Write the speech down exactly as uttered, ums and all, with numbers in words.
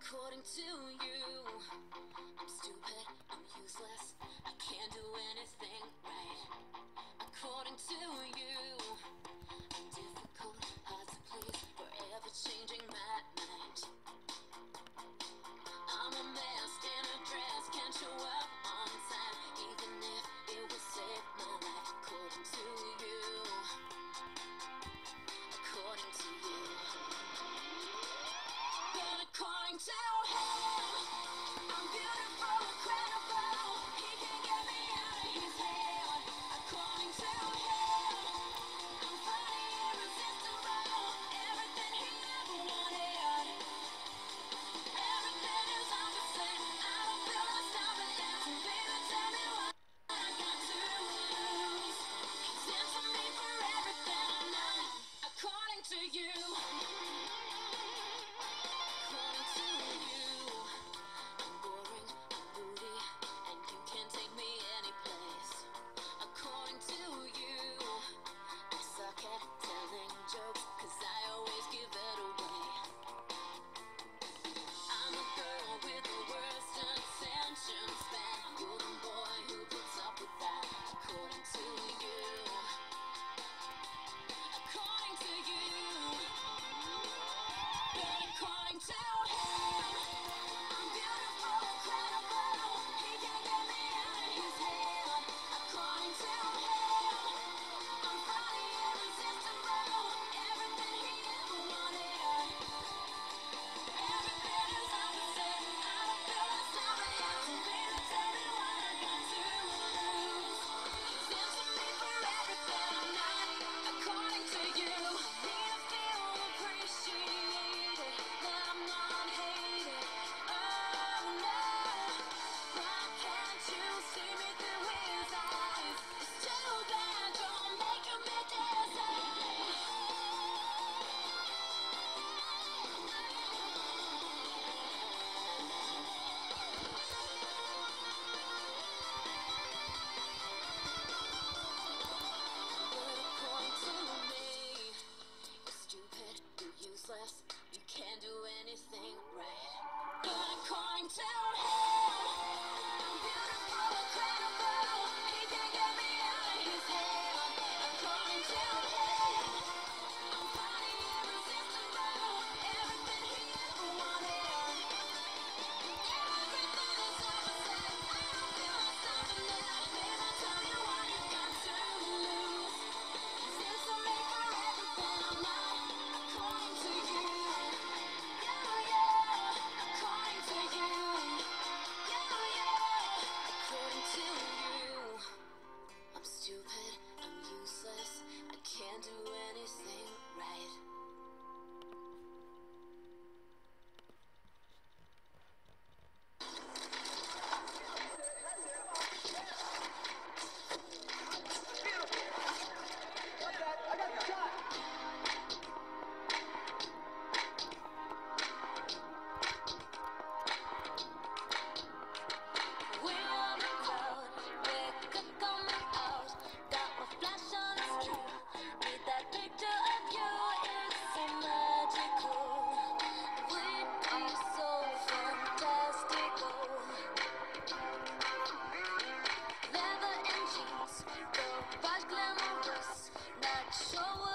According to you, I'm stupid, I'm useless, I can't do anything right. According to you, I'm difficult, hard to please, forever changing my mind. I'm a mess in a dress, can't show up on time, even if it would save my life. According to you, according to you. But according to him, I'm beautiful, incredible. He can't get me out of his head. According to him, I'm funny, irresistible. Everything he ever wanted. Everything is opposite. I don't feel like stopping now. So baby, tell me what I got to lose. He's in for me for everything I'm not. According to you. According to you, I'm boring, I'm moody, and you can't take me anyplace. According to you, I suck at telling jokes, 'cause I always give it away. I'm a girl with the worst attention span. You're the boy who puts up with that. According to you, according to you. But according to him, I'm beautiful, incredible. He can't get me out of his head. According to him, I'm funny, irresistible. Everything he ever wanted. Everything is opposite. I don't feel like stopping now. So baby, tell me what I got to lose. He's into me for everything I'm not. According to you, need to feel appreciated, that I'm not hated. Oh no, why can't you see me through his eyes? It's too bad, don't make him be dizzy. But according to me, you're stupid, you're useless, you can't do anything right. But according to him, I'm beautiful, incredible. He can't get me out of his head. According to him, I'm funny, irresistible. Everything he ever wanted. Everything is opposite. I don't feel like stopping now. Baby, tell me what you got to lose. He's into me for everything I'm not. According to you. Yeah, yeah. According to you. Yeah, yeah. According to you. I'm stupid, I'm useless, I can't do anything right. We are the crowd, we're coming out. Got my flash on the street. Need that picture of you, it's so magical. We'd be so fantastical. Leather and jeans, garbage glamorous. Not sure